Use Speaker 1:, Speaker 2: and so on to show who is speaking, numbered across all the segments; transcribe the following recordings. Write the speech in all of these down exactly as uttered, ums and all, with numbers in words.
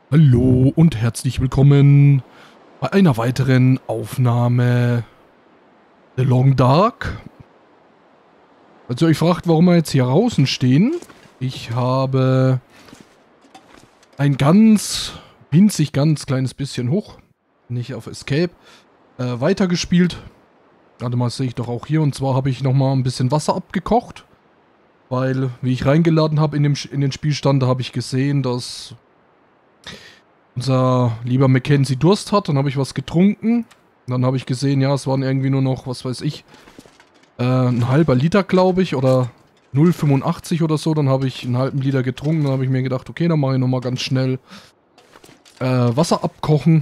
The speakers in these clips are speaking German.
Speaker 1: Hallo und herzlich willkommen bei einer weiteren Aufnahme The Long Dark. Falls ihr euch fragt, warum wir jetzt hier draußen stehen, ich habe ein ganz winzig, ganz kleines bisschen hoch, nicht auf Escape, äh, weitergespielt. Warte mal, sehe ich doch auch hier. Und zwar habe ich nochmal ein bisschen Wasser abgekocht, weil, wie ich reingeladen habe in, dem, in den Spielstand, da habe ich gesehen, dass unser lieber Mackenzie Durst hat. Dann habe ich was getrunken. Dann habe ich gesehen, ja, es waren irgendwie nur noch, was weiß ich, äh, ein halber Liter, glaube ich, oder null Komma fünfundachtzig oder so. Dann habe ich einen halben Liter getrunken. Dann habe ich mir gedacht, okay, dann mache ich nochmal ganz schnell äh, Wasser abkochen.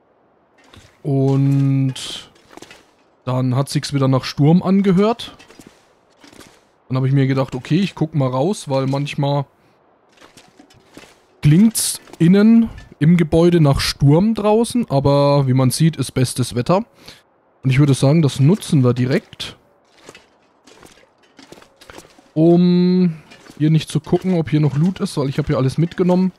Speaker 1: Und dann hat sich's wieder nach Sturm angehört. Dann habe ich mir gedacht, okay, ich guck mal raus, weil manchmal klingt's innen im Gebäude nach Sturm draußen, aber wie man sieht, ist bestes Wetter. Und ich würde sagen, das nutzen wir direkt, um hier nicht zu gucken, ob hier noch Loot ist, weil ich habe hier alles mitgenommen.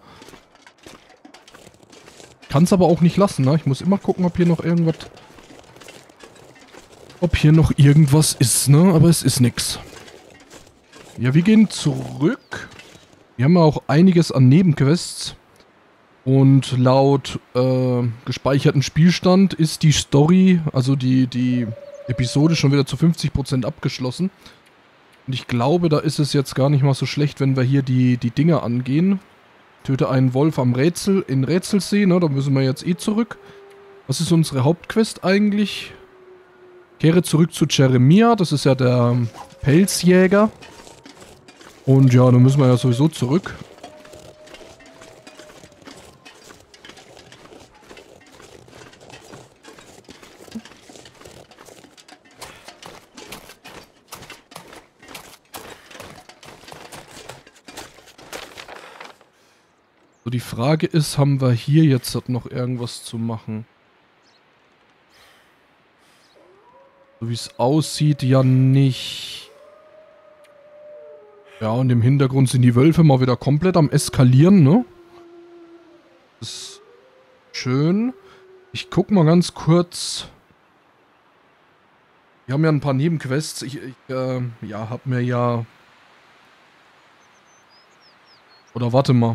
Speaker 1: Kann es aber auch nicht lassen, ne? Ich muss immer gucken, ob hier noch irgendwas... Ob hier noch irgendwas ist, ne? Aber es ist nix. Ja, wir gehen zurück. Wir haben ja auch einiges an Nebenquests. Und laut äh, gespeicherten Spielstand ist die Story, also die, die Episode schon wieder zu fünfzig Prozent abgeschlossen. Und ich glaube, da ist es jetzt gar nicht mal so schlecht, wenn wir hier die, die Dinge angehen. Töte einen Wolf am Rätsel, in Rätselsee, ne? Da müssen wir jetzt eh zurück. Was ist unsere Hauptquest eigentlich? Kehre zurück zu Jeremia, das ist ja der Pelzjäger. Und ja, dann müssen wir ja sowieso zurück. So, die Frage ist, haben wir hier jetzt noch irgendwas zu machen? So wie es aussieht, ja nicht. Ja, und im Hintergrund sind die Wölfe mal wieder komplett am Eskalieren, ne? Das ist schön. Ich guck mal ganz kurz. Wir haben ja ein paar Nebenquests. Ich, ich äh, ja, hab mir ja... Oder warte mal.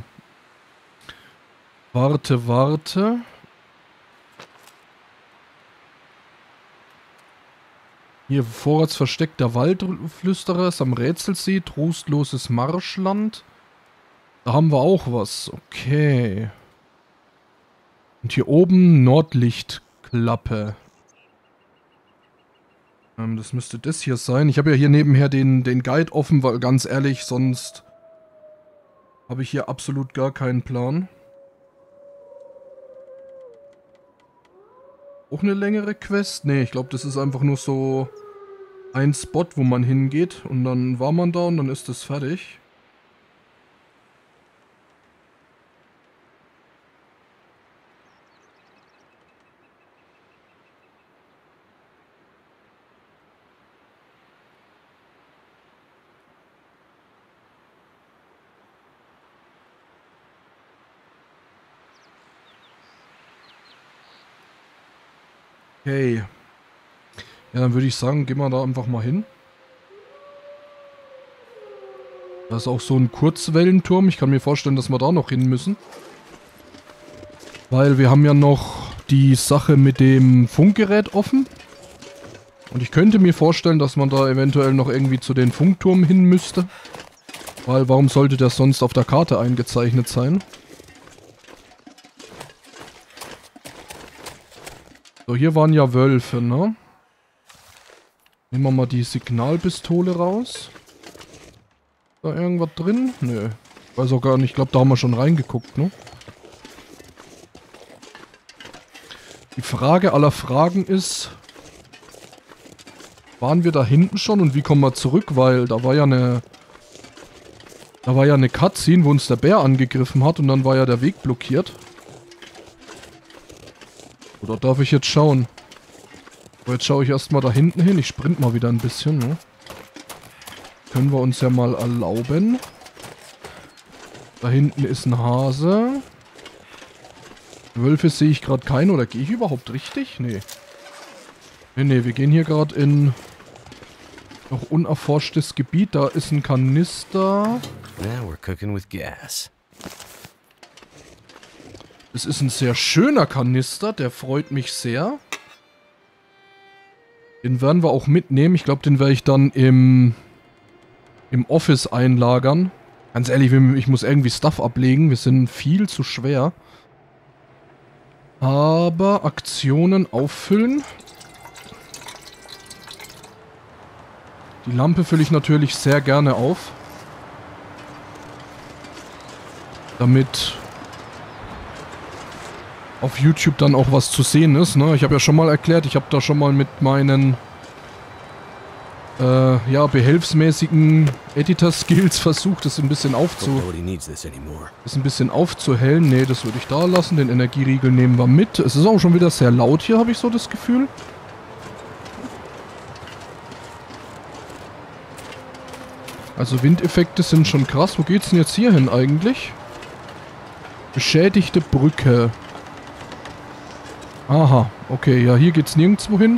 Speaker 1: Warte, warte. Hier, vorratsversteckter Waldflüsterer ist am Rätselsee, trostloses Marschland. Da haben wir auch was, okay. Und hier oben Nordlichtklappe. Ähm, das müsste das hier sein. Ich habe ja hier nebenher den, den Guide offen, weil ganz ehrlich, sonst habe ich hier absolut gar keinen Plan. Auch eine längere Quest? Ne, ich glaube, das ist einfach nur so ein Spot, wo man hingeht und dann war man da und dann ist das fertig. Okay. Ja, dann würde ich sagen, gehen wir da einfach mal hin. Da ist auch so ein Kurzwellenturm. Ich kann mir vorstellen, dass wir da noch hin müssen. Weil wir haben ja noch die Sache mit dem Funkgerät offen. Und ich könnte mir vorstellen, dass man da eventuell noch irgendwie zu den Funkturm hin müsste. Weil warum sollte der sonst auf der Karte eingezeichnet sein? So, hier waren ja Wölfe, ne? Nehmen wir mal die Signalpistole raus. Da irgendwas drin? Nö. Weiß auch gar nicht. Ich glaube, da haben wir schon reingeguckt, ne? Die Frage aller Fragen ist... Waren wir da hinten schon und wie kommen wir zurück? Weil da war ja eine... Da war ja eine Cutscene, wo uns der Bär angegriffen hat und dann war ja der Weg blockiert. Oder darf ich jetzt schauen? Aber jetzt schaue ich erstmal da hinten hin. Ich sprint mal wieder ein bisschen, ne? Können wir uns ja mal erlauben. Da hinten ist ein Hase. Wölfe sehe ich gerade keine. Oder gehe ich überhaupt richtig? Nee. Nee, nee, wir gehen hier gerade in noch unerforschtes Gebiet. Da ist ein Kanister.
Speaker 2: Now we're cooking with gas.
Speaker 1: Es ist ein sehr schöner Kanister. Der freut mich sehr. Den werden wir auch mitnehmen. Ich glaube, den werde ich dann im, im Office einlagern. Ganz ehrlich, ich muss irgendwie Stuff ablegen. Wir sind viel zu schwer. Aber Aktionen auffüllen. Die Lampe fülle ich natürlich sehr gerne auf. Damit auf YouTube dann auch was zu sehen ist, ne? Ich habe ja schon mal erklärt, ich habe da schon mal mit meinen äh, ja, behelfsmäßigen Editor-Skills versucht, das ein bisschen aufzu... das ein bisschen aufzuhellen. Ne, das würde ich da lassen. Den Energieriegel nehmen wir mit. Es ist auch schon wieder sehr laut hier, habe ich so das Gefühl. Also Windeffekte sind schon krass. Wo geht's denn jetzt hier hin eigentlich? Beschädigte Brücke. Aha, okay, ja, hier geht's nirgendwo hin.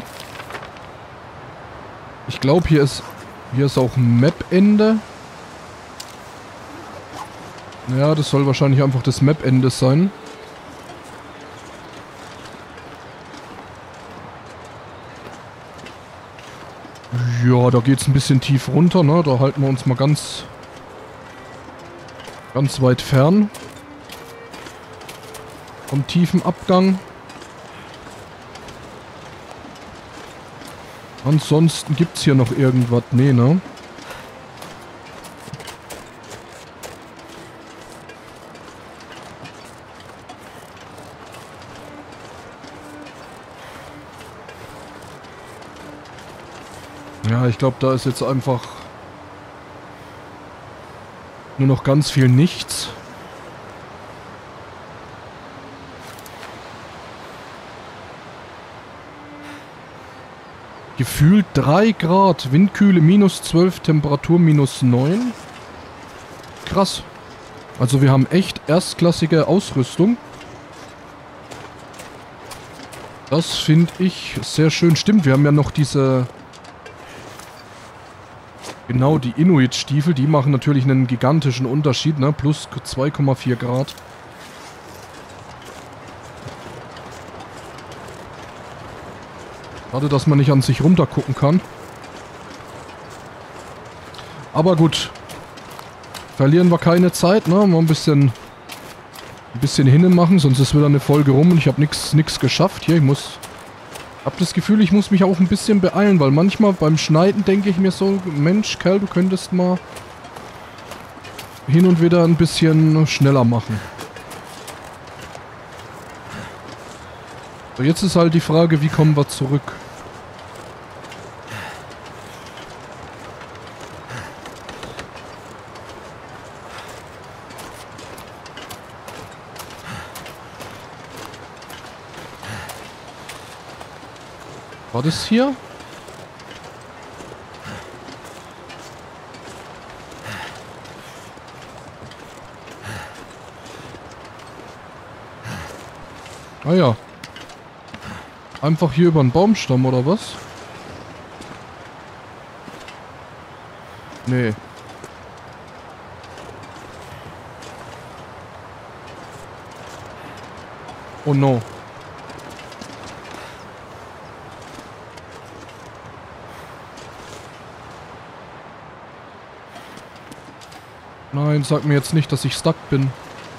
Speaker 1: Ich glaube, hier ist hier ist auch ein Map-Ende. Ja, das soll wahrscheinlich einfach das Map-Ende sein. Ja, da geht's ein bisschen tief runter, ne? Da halten wir uns mal ganz ganz weit fern vom tiefen Abgang. Ansonsten gibt's hier noch irgendwas. Nee, ne? Ja, ich glaube, da ist jetzt einfach nur noch ganz viel nichts. Gefühlt drei Grad, Windkühle minus zwölf, Temperatur minus neun. Krass. Also wir haben echt erstklassige Ausrüstung. Das finde ich sehr schön. Stimmt, wir haben ja noch diese... Genau, die Inuit-Stiefel, die machen natürlich einen gigantischen Unterschied, ne? Plus zwei Komma vier Grad. Schade, dass man nicht an sich runter gucken kann. Aber gut. Verlieren wir keine Zeit, ne? Mal ein bisschen, ein bisschen hinten machen, sonst ist wieder eine Folge rum und ich habe nichts nix geschafft. Hier, ich muss... Hab das Gefühl, ich muss mich auch ein bisschen beeilen, weil manchmal beim Schneiden denke ich mir so, Mensch, Kerl, du könntest mal hin und wieder ein bisschen schneller machen. So, jetzt ist halt die Frage, wie kommen wir zurück? War das hier? Ah ja. Einfach hier über einen Baumstamm oder was? Nee. Oh no. Nein, sag mir jetzt nicht, dass ich stuck bin.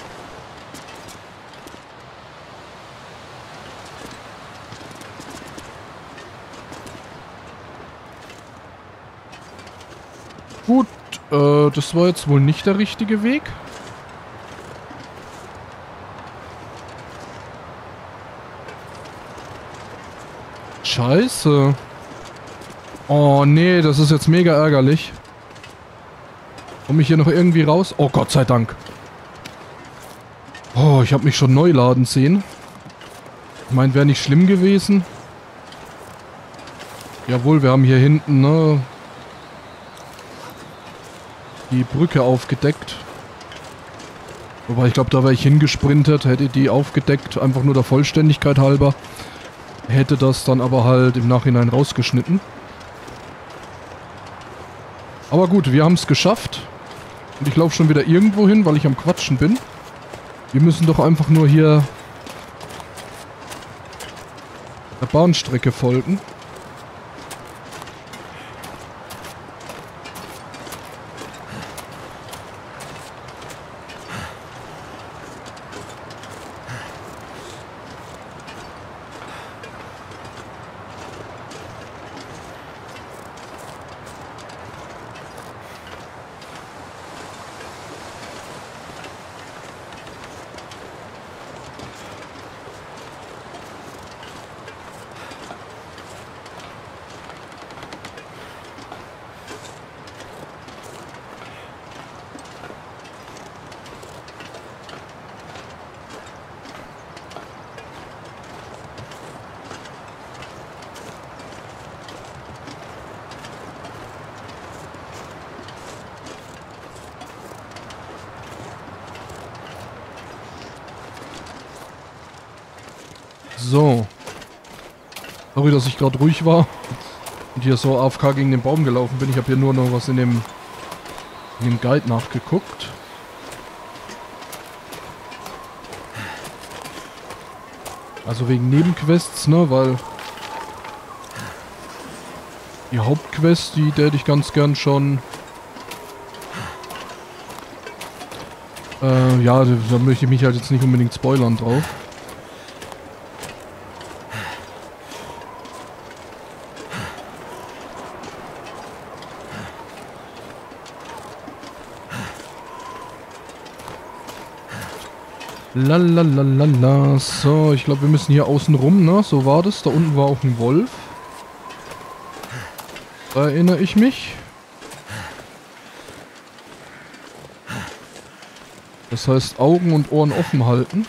Speaker 1: Gut, äh, das war jetzt wohl nicht der richtige Weg. Scheiße. Oh nee, das ist jetzt mega ärgerlich. Komme ich hier noch irgendwie raus? Oh, Gott sei Dank. Oh, ich habe mich schon neu laden sehen. Ich meine, wäre nicht schlimm gewesen. Jawohl, wir haben hier hinten, ne, die Brücke aufgedeckt. Wobei ich glaube, da wäre ich hingesprintet, hätte die aufgedeckt, einfach nur der Vollständigkeit halber. Hätte das dann aber halt im Nachhinein rausgeschnitten. Aber gut, wir haben es geschafft. Und ich laufe schon wieder irgendwo hin, weil ich am Quatschen bin. Wir müssen doch einfach nur hier der Bahnstrecke folgen. So. Sorry, dass ich gerade ruhig war und hier so A F K gegen den Baum gelaufen bin. Ich habe hier nur noch was in dem, in dem Guide nachgeguckt. Also wegen Nebenquests, ne, weil die Hauptquest, die hätte ich ganz gern schon... Äh, ja, da möchte ich mich halt jetzt nicht unbedingt spoilern drauf. Lalalala. So, ich glaube, wir müssen hier außen rum, ne? So war das. Da unten war auch ein Wolf. Da erinnere ich mich. Das heißt, Augen und Ohren offen halten.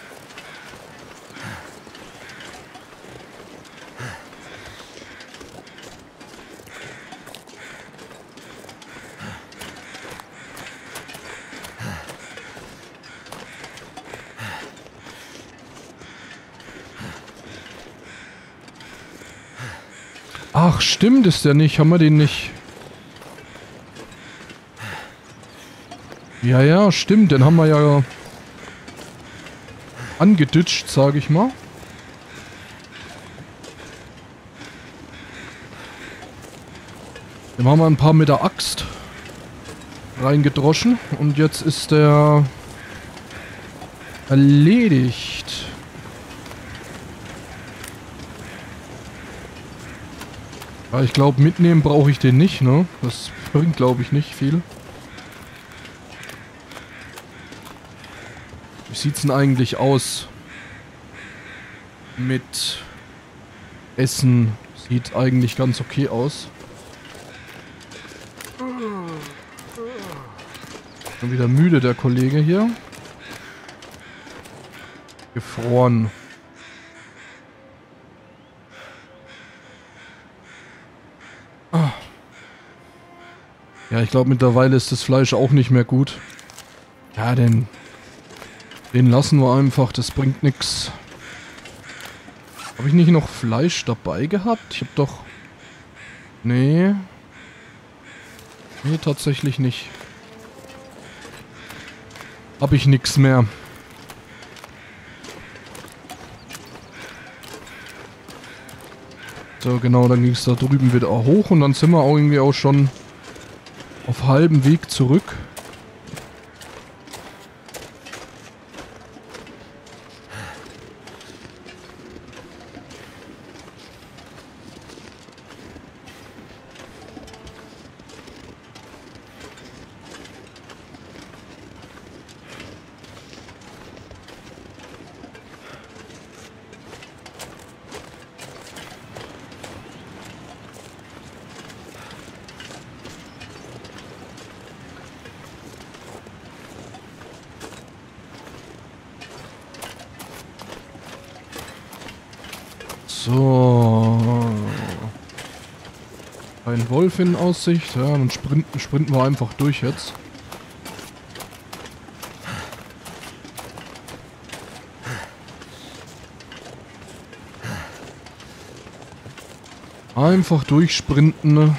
Speaker 1: Ach, stimmt, ist der nicht. Haben wir den nicht? Ja, ja, stimmt. Den haben wir ja angeditscht, sage ich mal. Den haben wir ein paar mit der Axt reingedroschen. Und jetzt ist der erledigt. Ja, ich glaube, mitnehmen brauche ich den nicht, ne? Das bringt, glaube ich, nicht viel. Wie sieht's denn eigentlich aus? Mit Essen sieht eigentlich ganz okay aus. Schon wieder müde, der Kollege hier. Gefroren. Ah. Ja, ich glaube, mittlerweile ist das Fleisch auch nicht mehr gut. Ja, den, den lassen wir einfach, das bringt nichts. Habe ich nicht noch Fleisch dabei gehabt? Ich habe doch... Nee. Nee, tatsächlich nicht. Habe ich nichts mehr. So, genau, dann ging es da drüben wieder hoch und dann sind wir auch irgendwie auch schon auf halbem Weg zurück. So. Ein Wolf in Aussicht. Ja, dann sprinten, sprinten wir einfach durch jetzt. Einfach durchsprinten, ne?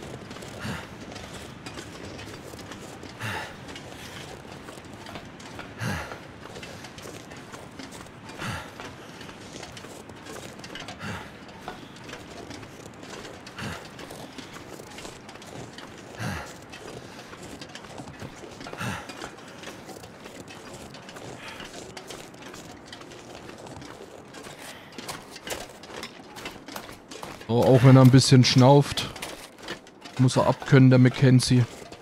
Speaker 1: So, auch wenn er ein bisschen schnauft, muss er abkönnen, der Mackenzie.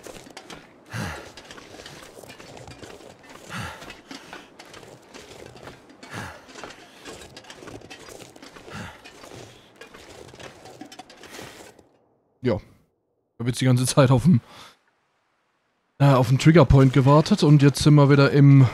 Speaker 1: Ja. Ich habe jetzt die ganze Zeit auf dem, äh, auf den Triggerpoint gewartet und jetzt sind wir wieder im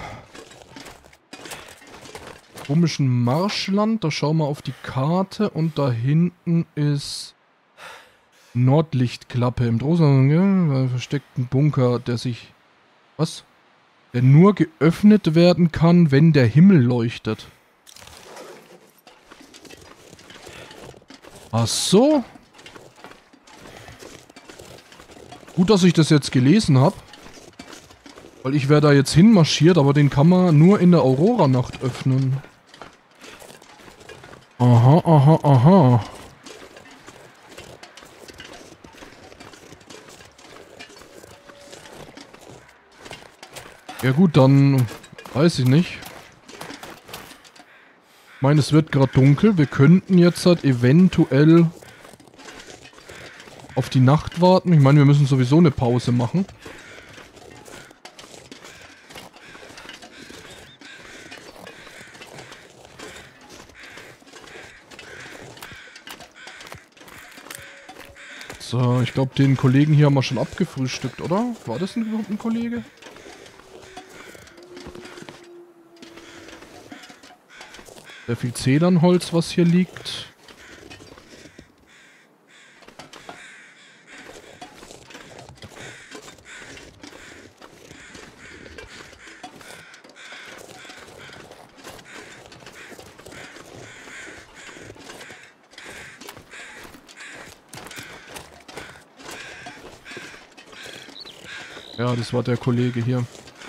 Speaker 1: komischen Marschland. Da schauen wir auf die Karte und da hinten ist Nordlichtklappe. Im Drohnen versteckten Bunker, der sich... Was? Der nur geöffnet werden kann, wenn der Himmel leuchtet. Ach so. Gut, dass ich das jetzt gelesen habe. Weil ich wäre da jetzt hinmarschiert, aber den kann man nur in der Aurora-Nacht öffnen. Aha, aha, aha. Ja gut, dann weiß ich nicht. Ich meine, es wird gerade dunkel. Wir könnten jetzt halt eventuell auf die Nacht warten. Ich meine, wir müssen sowieso eine Pause machen. So, ich glaube, den Kollegen hier haben wir schon abgefrühstückt, oder? War das denn überhaupt ein Kollege? Sehr viel Zedernholz, was hier liegt. Ja, das war der Kollege hier.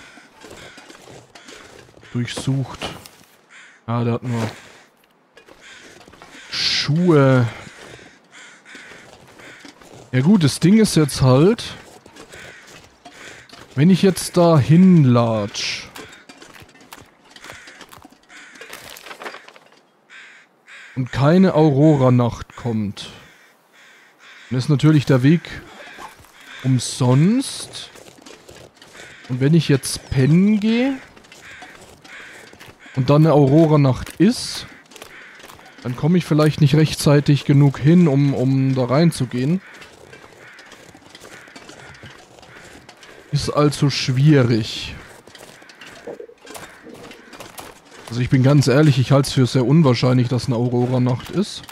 Speaker 1: Durchsucht. Ah, der hat nur Schuhe. Ja gut, das Ding ist jetzt halt, wenn ich jetzt da hinlatsch und keine Aurora-Nacht kommt, dann ist natürlich der Weg umsonst. Und wenn ich jetzt pennen gehe und dann eine Aurora-Nacht ist, dann komme ich vielleicht nicht rechtzeitig genug hin, um, um da reinzugehen. Ist also schwierig. Also ich bin ganz ehrlich, ich halte es für sehr unwahrscheinlich, dass eine Aurora-Nacht ist.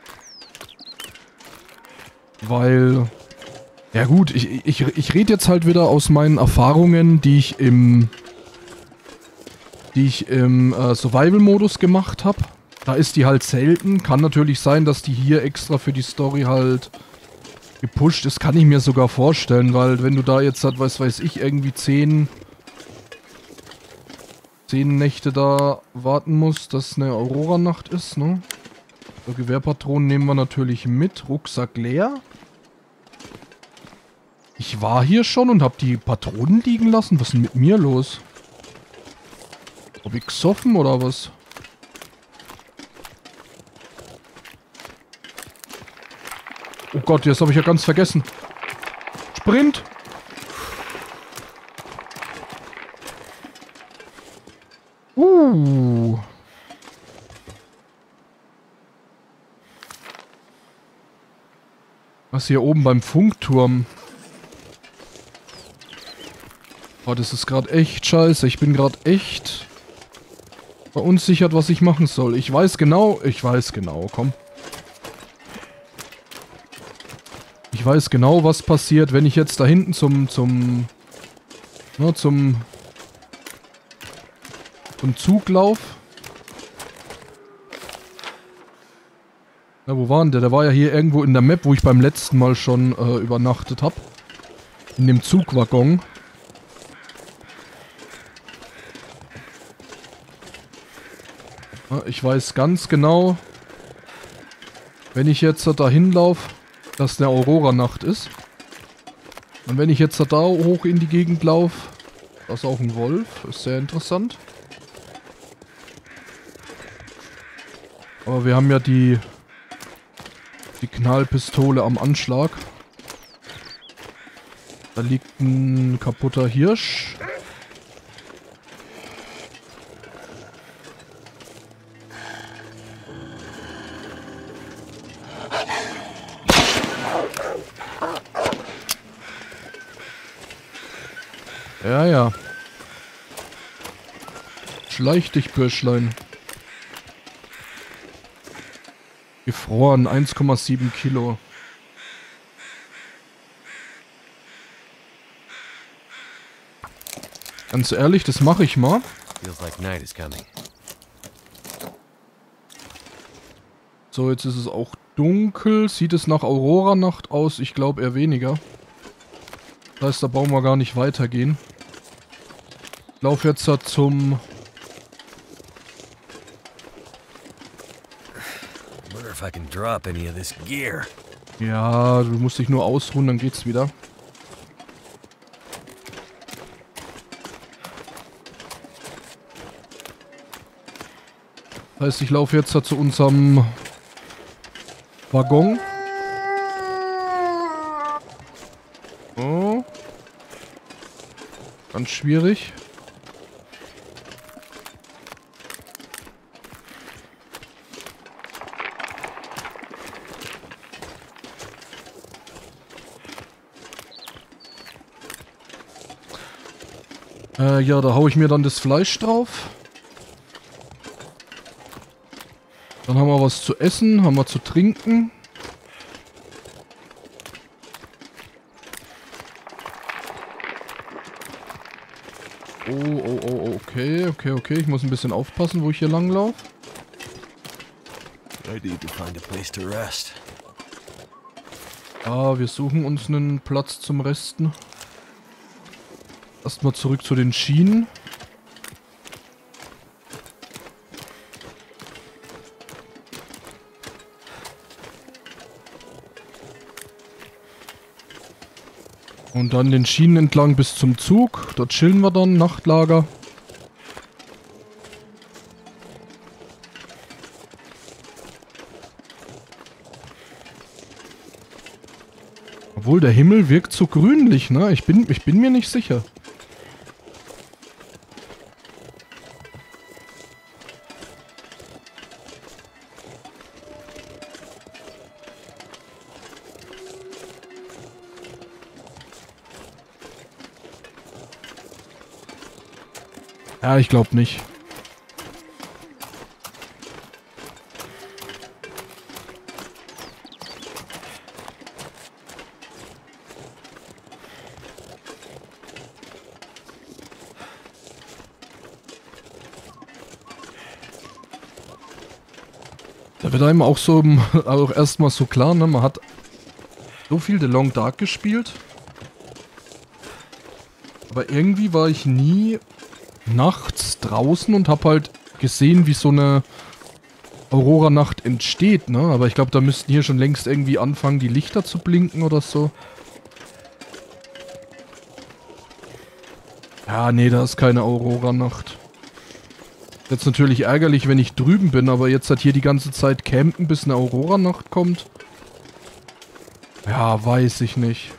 Speaker 1: Weil... Ja gut, ich, ich, ich rede jetzt halt wieder aus meinen Erfahrungen, die ich im... die ich im äh, Survival-Modus gemacht habe. Da ist die halt selten. Kann natürlich sein, dass die hier extra für die Story halt gepusht ist. Kann ich mir sogar vorstellen, weil wenn du da jetzt halt, was weiß ich, irgendwie zehn... zehn Nächte da warten musst, dass eine Aurora-Nacht ist, ne? So, Gewehrpatronen nehmen wir natürlich mit. Rucksack leer. Ich war hier schon und habe die Patronen liegen lassen. Was ist denn mit mir los? Hab ich gesoffen oder was? Oh Gott, jetzt habe ich ja ganz vergessen. Sprint! Uh. Was hier oben beim Funkturm? Oh, das ist gerade echt scheiße. Ich bin gerade echt verunsichert, was ich machen soll. Ich weiß genau, ich weiß genau, komm. Ich weiß genau, was passiert, wenn ich jetzt da hinten zum, zum, ne, zum, zum Zug laufe. Na, wo war denn der? Der war ja hier irgendwo in der Map, wo ich beim letzten Mal schon äh, übernachtet habe. In dem Zugwaggon. Ja, ich weiß ganz genau, wenn ich jetzt da hinlaufe, dass der Aurora-Nacht ist. Und wenn ich jetzt da hoch in die Gegend laufe, da ist auch ein Wolf, ist sehr interessant. Aber wir haben ja die, die Knallpistole am Anschlag. Da liegt ein kaputter Hirsch. Ja, ja. Schleich dich, Bürschlein. Gefroren, eins Komma sieben Kilo. Ganz ehrlich, das mache ich mal.
Speaker 2: Feels like night is coming.
Speaker 1: So, jetzt ist es auch dunkel. Sieht es nach Aurora-Nacht aus? Ich glaube eher weniger. Das heißt, da brauchen wir gar nicht weitergehen. Ich laufe jetzt da zum...
Speaker 2: I wonder if I can drop any of this gear.
Speaker 1: Ja, du musst dich nur ausruhen, dann geht's wieder. Das heißt, ich laufe jetzt da zu unserem Waggon. Oh. Ganz schwierig. Äh, ja, da hau ich mir dann das Fleisch drauf. Dann haben wir was zu essen, haben wir zu trinken. Oh, oh, oh, okay, okay, okay. Ich muss ein bisschen aufpassen, wo ich hier lang laufe.
Speaker 2: I need to find a place to rest.
Speaker 1: Ah, wir suchen uns einen Platz zum Resten. Erstmal zurück zu den Schienen. Und dann den Schienen entlang bis zum Zug. Dort chillen wir dann, Nachtlager. Obwohl, der Himmel wirkt so grünlich, ne? Ich bin, ich bin mir nicht sicher. Ja, ich glaube nicht. Da wird einem auch so auch erstmal so klar, ne? Man hat so viel The Long Dark gespielt. Aber irgendwie war ich nie nachts draußen und hab halt gesehen, wie so eine Aurora-Nacht entsteht, ne? Aber ich glaube, da müssten hier schon längst irgendwie anfangen, die Lichter zu blinken oder so. Ja, nee, da ist keine Aurora-Nacht. Jetzt natürlich ärgerlich, wenn ich drüben bin, aber jetzt halt hier die ganze Zeit campen, bis eine Aurora-Nacht kommt. Ja, weiß ich nicht.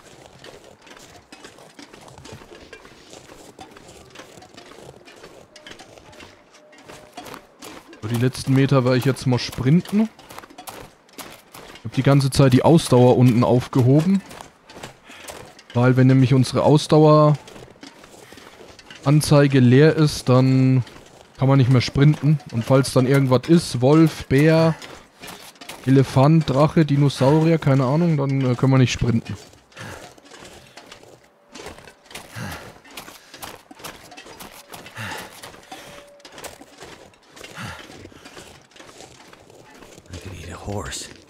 Speaker 1: Die letzten Meter werde ich jetzt mal sprinten. Ich habe die ganze Zeit die Ausdauer unten aufgehoben. Weil wenn nämlich unsere Ausdaueranzeige leer ist, dann kann man nicht mehr sprinten. Und falls dann irgendwas ist, Wolf, Bär, Elefant, Drache, Dinosaurier, keine Ahnung, dann äh, können wir nicht sprinten.
Speaker 2: horse.